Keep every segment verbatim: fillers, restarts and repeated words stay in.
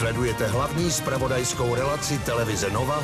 Sledujete hlavní zpravodajskou relaci televize Nova.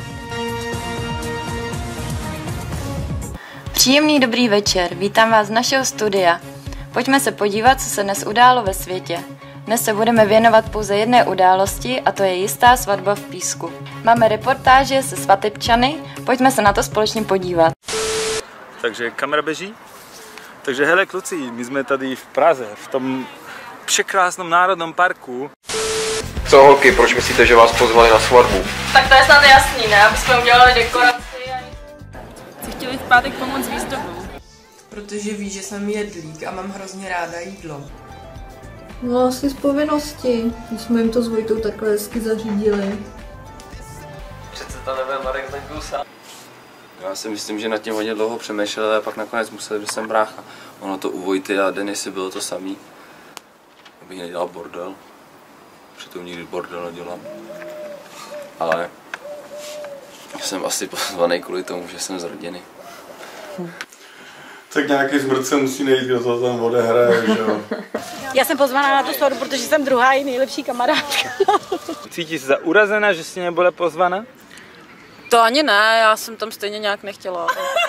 Příjemný dobrý večer, vítám vás z našeho studia. Pojďme se podívat, co se dnes událo ve světě. Dnes se budeme věnovat pouze jedné události a to je jistá svatba v Písku. Máme reportáže se svatebčany, pojďme se na to společně podívat. Takže kamera běží. Takže hele kluci, my jsme tady v Praze, v tom překrásném národním parku. Co holky, proč myslíte, že vás pozvali na svatbu? Tak to je snad jasný, ne? Aby jsme udělali dekoraci. Si chtěli v pátek pomoct s výzdobou. Protože ví, že jsem jedlík a mám hrozně ráda jídlo. No asi z povinnosti, když jsme jim to s Vojtou takhle hezky zařídili. Přece to nebyl Marek Zlenkou sám. Já si myslím, že nad tím hodně dlouho přemýšlel, ale pak nakonec musel, že jsem brácha. Ono to u Vojty a Denisy bylo to samý. Abych nedělal bordel. Přitom nikdy bordel nedělám. Ale jsem asi pozvaný kvůli tomu, že jsem z rodiny. Tak nějaký zmrt se musí najít, kdo to tam odehraje, že jo? Já jsem pozvaná na tu svatbu, protože jsem druhá i nejlepší kamarádka. Cítíš se urazená, že jsi nebyla pozvaná? To ani ne, já jsem tam stejně nějak nechtěla.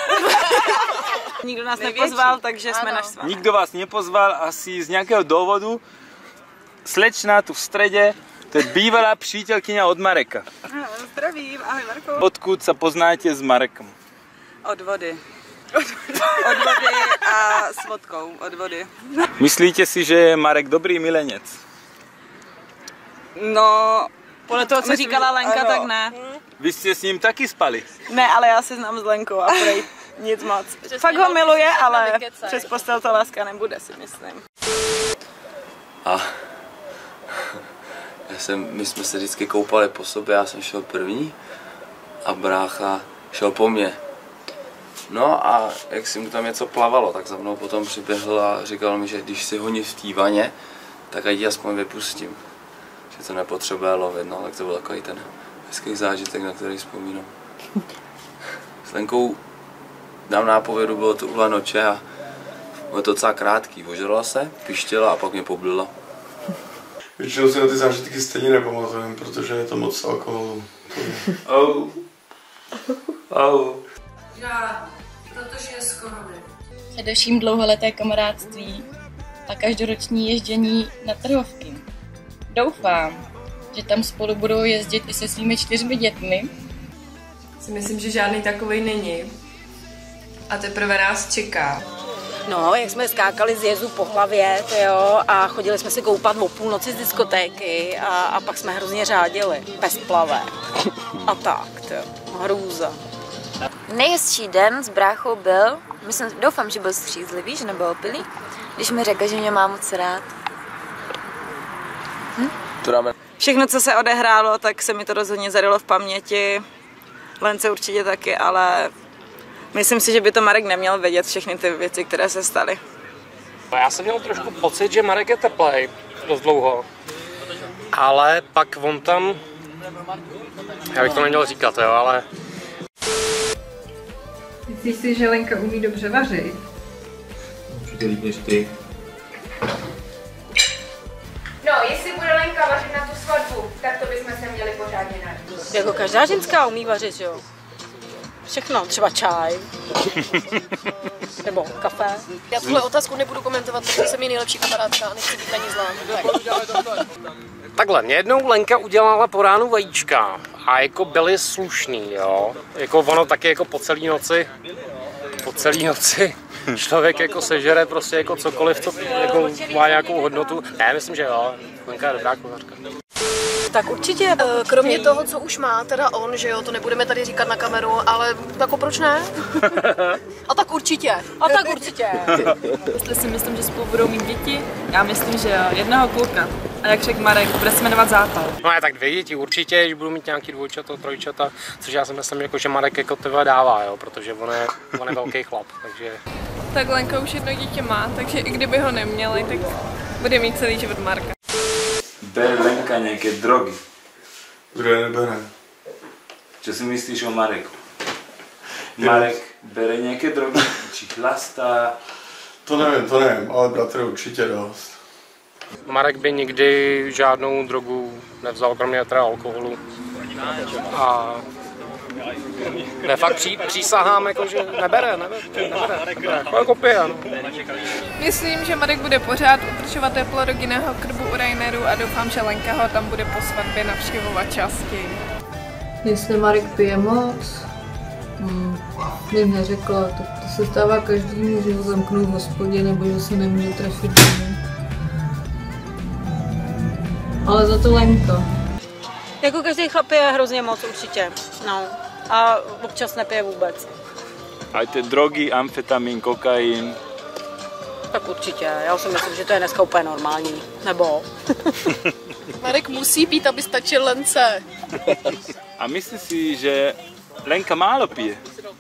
Nikdo nás Největší. nepozval, takže ano. jsme naštvané. Nikdo vás nepozval, asi z nějakého důvodu. Slečna tu v středě, to je bývalá přítelkyně od Mareka. Zdravím, ahoj Marko. Odkud se poznáte s Marekem? Od vody. Od vody a s vodkou, od vody. Myslíte si, že je Marek dobrý milenec? No, podle toho, co říkala Lenka, ano. tak ne. Vy jste s ním taky spali? Ne, ale já se znám s Lenkou a prej nic moc. Fakt ho miluje, ale přes postel to láska nebude, si myslím. A já jsem, my jsme se vždycky koupali po sobě, já jsem šel první a brácha šel po mně. No a jak si mu tam něco plavalo, tak za mnou potom přiběhl a říkal mi, že když si honí v té vaně, tak ať ji aspoň vypustím. Že to nepotřebuje lovit, no, tak to byl takový ten hezký zážitek, na který vzpomínám. S Lenkou dám nápovědu, bylo to ula noče a bylo to docela krátký. Ožrala se, pištěla a pak mě poblila. Většinou si na ty zážitky stejně nepamatujem, protože je to moc alkoholu. Oh. Oh. Já, protože je skoro ne. Především dlouholeté kamarádství a každoroční ježdění na trhovky. Doufám, že tam spolu budou jezdit i se svými čtyřmi dětmi. Si myslím, že žádný takovej není. A teprve nás čeká. No, jak jsme skákali z jezu po hlavě, jo, a chodili jsme se koupat o půlnoci z diskotéky a, a pak jsme hrozně řádili. Bez plave. A tak, jo. Hrůza. Nejhezčí den s bráchou byl, myslím, doufám, že byl střízlivý, že nebyl opilý, když mi řekl, že mě má moc rád. Hm? To dáme. Všechno, co se odehrálo, tak se mi to rozhodně zadalo v paměti. Lence určitě taky, ale myslím si, že by to Marek neměl vědět všechny ty věci, které se staly. Já jsem měl trošku pocit, že Marek je teplej dost dlouho, ale pak on tam, já bych to neměl říkat, jo, ale... Myslíš si, že Lenka umí dobře vařit? Určitě líp než ty. No, jestli bude Lenka vařit na tu svatbu, tak to bychom se měli pořádně najít. Jako každá ženská umí vařit, jo. Všechno, třeba čaj. Nebo kafe. Já tuhle otázku nebudu komentovat, protože jsem její nejlepší kamarádka a nechci být na ní zlá. Takhle, mě jednou Lenka udělala po ránu vajíčka a jako byly slušný, jo. Jako ono taky jako po celý noci, po celý noci člověk jako sežere prostě jako cokoliv, co jako má nějakou hodnotu. Ne, myslím, že jo, Lenka je dobrá kuchařka. Tak určitě. Kromě toho, co už má teda on, že jo, to nebudeme tady říkat na kameru, ale jako proč ne? A tak určitě. A tak určitě. Jestli si myslím, že spolu budou mít děti, já myslím, že jo, jednoho kluka. A jak řekl Marek, bude se jmenovat Zápal. No a tak dvě děti určitě, když budu mít nějaký dvojčata, trojčata, což já si myslím, jako, že Marek jako tebe dává, jo, protože on je, on je velký chlap, takže... Tak Lenka už jedno dítě má, takže i kdyby ho neměli, tak bude mít celý život Marka. Bere Lenka nějaké drogy? Drogy nebere. Co si myslíš o Mareku? Marek bere nějaké drogy? Či chlastá? To nevím, to nevím, ale bratr určitě dost. Marek by nikdy žádnou drogu nevzal, kromě teda alkoholu. A ne, fakt pří, přísahám, jako, že nebere, nebere, nebere, nebere, jako pije, no. Myslím, že Marek bude pořád udržovat teplo rodinného krbu u Raineru a doufám, že Lenka ho tam bude po svatbě navštěvovat častěji. Jestli Marek pije moc, hmm, bych neřekla, to, to se stává každému, že ho zamknou v hospodě nebo že se nemůže trefit domů. Ale za to Lenka. Jako každý chlap pije hrozně moc určitě, no. A občas nepije vůbec. A ty drogy, amfetamin, kokain? Tak určitě, já si myslím, že to je dneska úplně normální, nebo? Marek musí pít, aby stačil Lence. A myslíš si, že Lenka málo pije?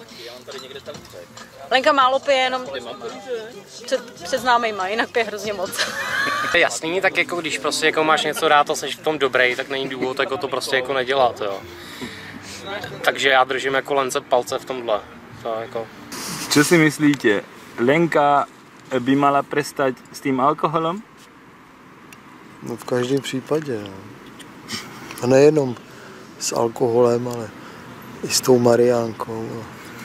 Lenka málo pije jenom před, před známejma, jinak pije hrozně moc. To je jasný, tak jako když prostě jako máš něco rád a jsi v tom dobrý, tak není důvod jako to prostě jako nedělat, jo. Takže já držím jako Lence palce v tomhle. To jako. Co si myslíte? Lenka by mala prestať s tím alkoholem? No v každém případě. No. A nejenom s alkoholem, ale i s tou Mariánkou.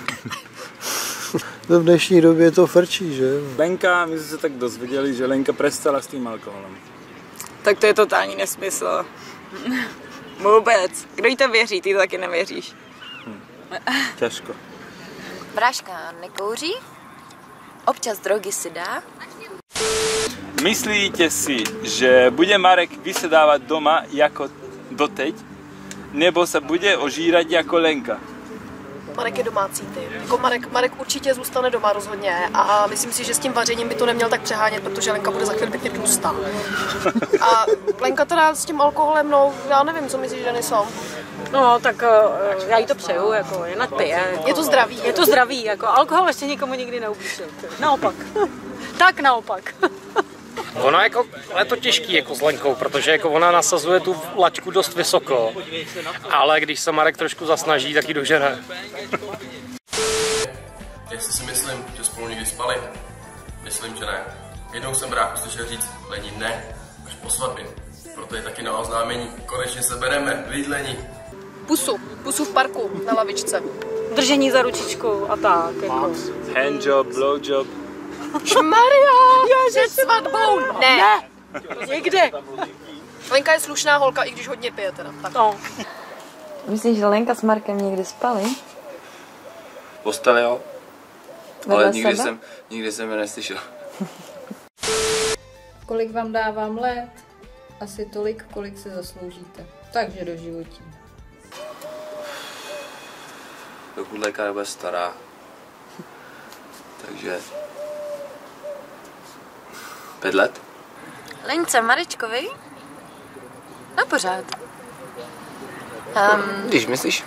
V dnešní době to frčí, že? Lenka, my jsme se tak dozvěděli, že Lenka prestala s tím alkoholem. Tak to je totální nesmysl. Vůbec. Kdo jí to věří? Ty to taky nevěříš. Hm. Těžko. Bráška nekouří, občas drogy si dá. Myslíte si, že bude Marek vysedávat doma jako doteď, nebo se bude ožírat jako Lenka? Marek je domácí typ. Jako Marek, Marek určitě zůstane doma rozhodně a myslím si, že s tím vařením by to neměl tak přehánět, protože Lenka bude za chvíli pěkně tlustá. A Lenka teda s tím alkoholem, no já nevím, co myslíš, Deniso? No, tak uh, já jí to přeju, jako jinak pije. Jako, je to zdravý. Je to zdravý, jako alkohol ještě nikomu nikdy neublížil. Naopak. Tak naopak. Ona jako, je to těžký jako s Lenkou, protože jako ona nasazuje tu laťku dost vysoko, ale když se Marek trošku zasnaží, tak ji dožene. Jestli si myslím, že spolu někdy spali? Myslím, že ne. Jednou jsem bráchu slyšel říct Lení ne, až po svatbě. Proto je taky na oznámení. Konečně se bereme, viď Lení. Pusu, pusu v parku, na lavičce. Držení za ručičku a tak. Jako. Handjob, blowjob. Maria, před svatbou. Ne. Ne. Někde. Lenka je slušná holka, i když hodně pije teda. Tak. No. Myslím, že Lenka s Markem někdy spali? Postali, jo. Vedle Ale nikdy sebe? jsem, nikdy jsem je neslyšel. Kolik vám dávám let? Asi tolik, kolik si zasloužíte. Takže do životí. Dokud Lenka nebude stará. Takže... Pět let? Lence, Marečkovi? No pořád. Um, Když myslíš?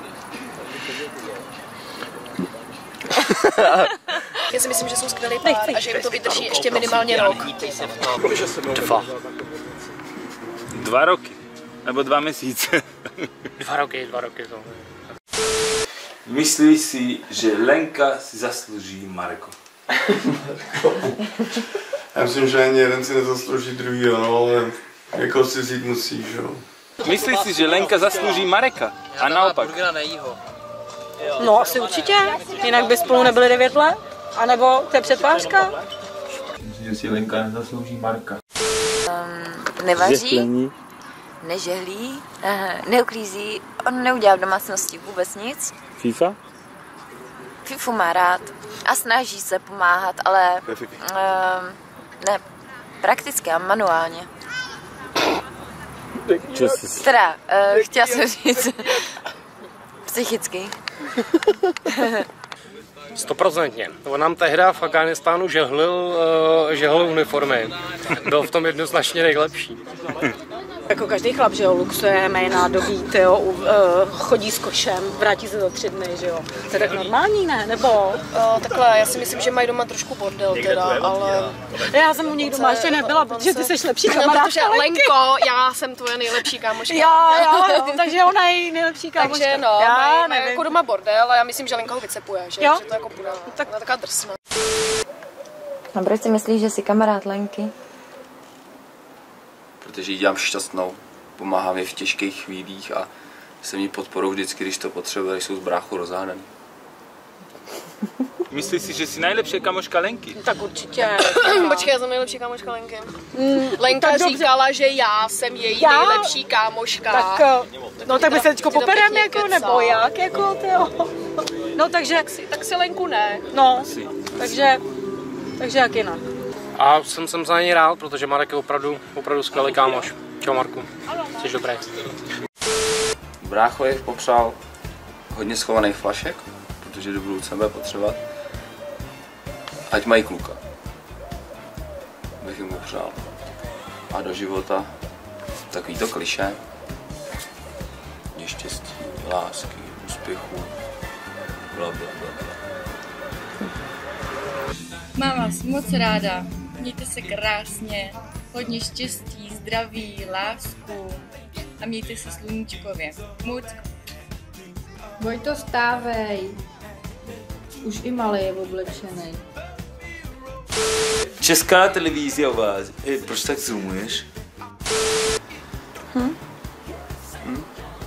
Já si myslím, že jsou skvělý pár a že jim to vydrží ještě minimálně rok. Dva. Dva roky. Nebo dva měsíce. Dva roky, dva roky to. Myslíš si, že Lenka si zaslouží Marko? Já myslím, že ani jeden si nezaslouží druhýho, no, ale jako si vzít musí, že jo. Myslíš si, že Lenka zaslouží Mareka? A naopak? No asi určitě, jinak by spolu nebyli devět let. A nebo to je předvářka? Myslím, že si Lenka nezaslouží Marka. um, nevaří, nežehlí, uh, neuklízí, on neudělá v domácnosti vůbec nic. FIFA? Fifu má rád a snaží se pomáhat, ale uh, ne prakticky a manuálně. Teda, uh, chtěla jsem říct psychicky. Stoprocentně. On nám tehdy v Afghánistánu žehlil, uh, žehlil uniformy. Byl v tom jednoznačně nejlepší. Jako každý chlap, že jo, luxuje, mají nádobí, tyjo, uh, chodí s košem, vrátí se za tři dny, že jo. To je tak normální, ne? Nebo? Uh, takhle, já si myslím, že mají doma trošku bordel teda, ale... Já jsem u nich doma ještě nebyla, protože ty jsi lepší kamarádka. No, protože Lenko, já jsem tvoje nejlepší kámoška. Jo, jo, jo, takže ona je nejlepší kámoška. Takže no, já mají, mají nevím. jako doma bordel a já myslím, že Lenka ho vycepuje, že, Jo? že to jako bude tak... taková drsná. A proč si myslíš, že jsi kamarád Lenky? protože ji dělám šťastnou. Pomáhám je v těžkých chvílích a jsem jí podporou vždycky, když to potřebuje, když jsou s bráchou rozhádaný. Myslíš si, že jsi nejlepší kamoška Lenky? Tak určitě. Počkej, já jsem nejlepší kámoška Lenky. Mm, Lenka říkala, že já jsem její já? nejlepší kámoška. Tak, no tak my se teďko popereme jako, nebo jak, jako, tyjo. No takže... Tak si, tak si Lenku ne. No, takže, takže jak jinak. A jsem, jsem za něj rád, protože Marek je opravdu, opravdu skvělý kámoš. Čau Marku, jsi dobrý. Brácho je popřál hodně schovaných flašek, protože do budoucna bude potřebovat. Ať mají kluka. Bych jim popřál. A do života takový to klišé. Štěstí, lásky, úspěchu, bla, bla, bla, bla. Mám vás moc ráda. Mějte se krásně. Hodně štěstí, zdraví, lásku. A mějte se sluníčkově. Muc. Vojto, stávej. Už i malý je oblečený. Česká televize o vás. Ej, proč tak zoomuješ? Hm? Hm?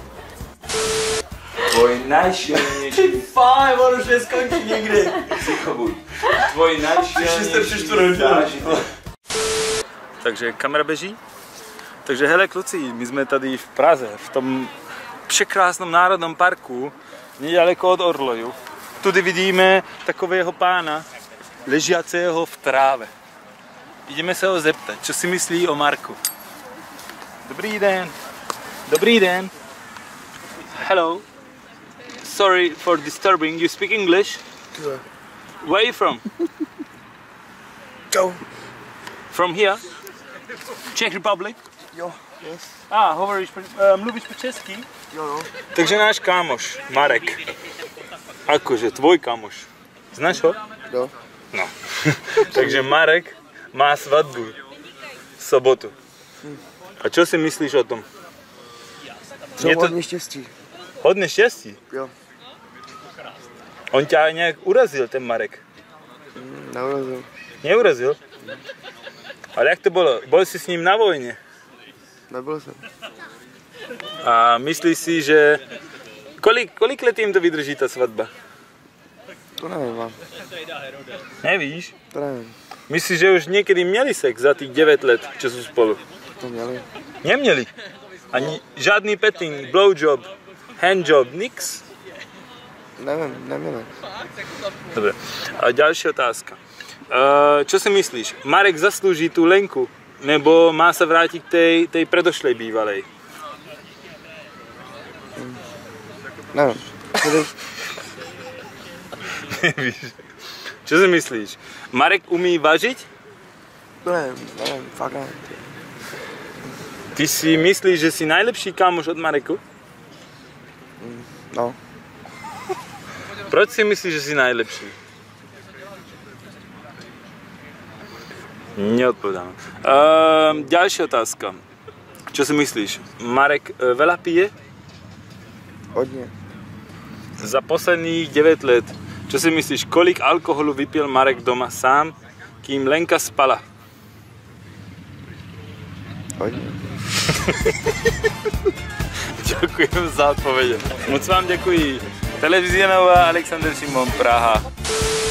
Tvoj najšilnější... Fajn, on už neskončí nikdy. Psychobuj. Tvoj najšilnější zážitek. Takže kamera běží. Takže hele kluci, my jsme tady v Praze, v tom překrásnom národnom parku, nedaleko od Orloju. Tudy vidíme takového pána, ležiaceho v tráve. Ideme se ho zeptat, co si myslí o Marku. Dobrý den. Dobrý den. Hello. Sorry for disturbing. You speak English? Yeah. Where are you from? Go. From here? Czech Republic? Jo, yes. A, hovoríš, uh, mluvíš po česky? Jo, jo. Takže náš kámoš, Marek. Akože, tvoj kámoš. Znáš ho? Jo. No. Takže Marek má svatbu v sobotu. A čo si myslíš o tom? Jsem to... hodně štěstí. Hodně štěstí? Jo. On tě nějak urazil, ten Marek? Mm, neurazil. Neurazil? Ale jak to bylo? Byl jsi s ním na vojně? Nebyl jsem. A myslíš si, že... Kolik, kolik let jim to vydrží ta svatba? To nevím vám. Nevíš? To nevím. Myslíš, že už někdy měli sex za těch devět let, čo jsou spolu? To měli. Neměli? Ani žádný petting, blowjob, handjob, nix? Nevím, neměli. Dobře. A další otázka. Uh, čo si myslíš? Marek zaslouží tu Lenku? Nebo má se vrátit k tej, tej predošlej bývalej? Nevím. Nevíš. Čo si myslíš? Marek umí vařit? To nevím, nevím, fakt nevím. Ty si myslíš, že jsi nejlepší kámoš od Mareku? No. Proč si myslíš, že jsi nejlepší? Neodpovedám. Uh, další otázka. Čo si myslíš? Marek uh, veľa pije? Hodně. Za posledních devět let. Čo si myslíš, kolik alkoholu vypil Marek doma sám, kým Lenka spala? Hodně. Děkuji za odpověď. Moc vám děkuji. Televize Nova, Alexander Šimon, Praha.